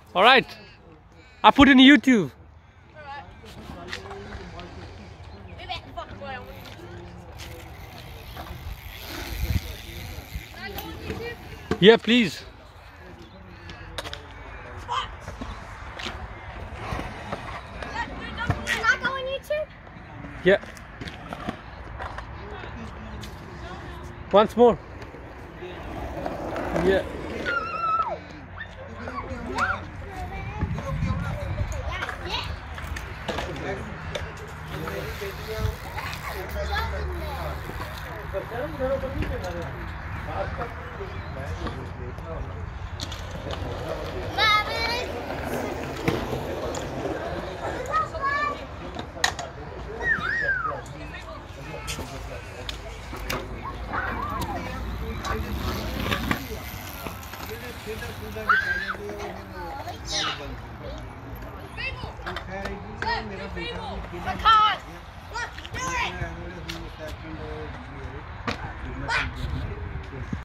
All right. I put it in YouTube. Yeah, please. Can I go on YouTube? Yeah. Once more. Yeah. I can't.